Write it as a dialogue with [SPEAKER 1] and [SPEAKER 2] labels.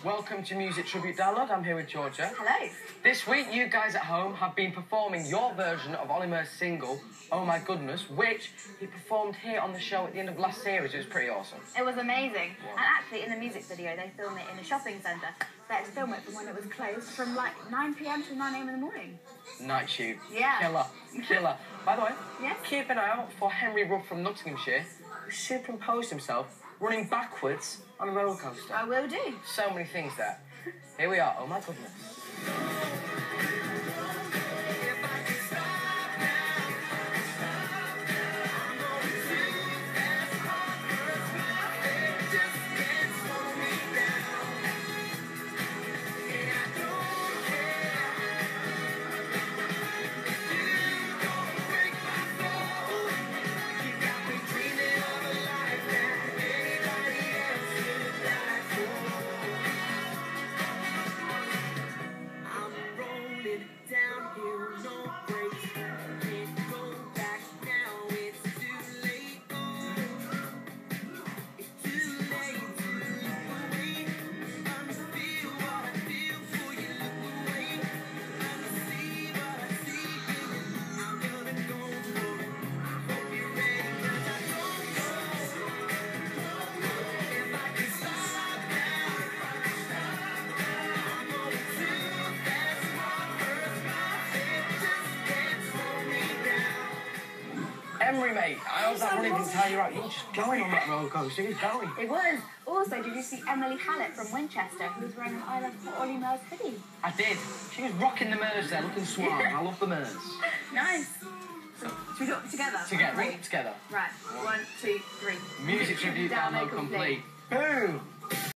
[SPEAKER 1] Welcome to Music Tribute Download. I'm here with Georgia.
[SPEAKER 2] Hello.
[SPEAKER 1] This week, you guys at home have been performing your version of Olly Murs' single, Oh My Goodness, which he performed here on the show at the end of last series. It was pretty awesome.
[SPEAKER 2] It was amazing. And actually, in the music video, they filmed it in a shopping centre. They had to film it from when it was closed, from like 9 p.m. to 9 a.m. in the morning.
[SPEAKER 1] Night shoot.
[SPEAKER 2] Yeah.
[SPEAKER 1] Killer. By the way,
[SPEAKER 2] Yes?
[SPEAKER 1] keep an eye out for Henry Ruff from Nottinghamshire, who superimposed himself running backwards on a roller coaster.
[SPEAKER 2] I will do.
[SPEAKER 1] So many things there. Here we are. Oh my goodness. Emery, mate, I hope that running didn't tire you out. You were just going on that roller coaster. You were going.
[SPEAKER 2] It was. Also, did you see Emily Hallett from Winchester, who was wearing an I Love Olly Murs hoodie?
[SPEAKER 1] I did. She was rocking the Murs there, looking suave. I love the Murs.
[SPEAKER 2] Nice. So, should we do it together?
[SPEAKER 1] Together.
[SPEAKER 2] Right. 1, 2, 3.
[SPEAKER 1] Music Tribute Download complete. Boom.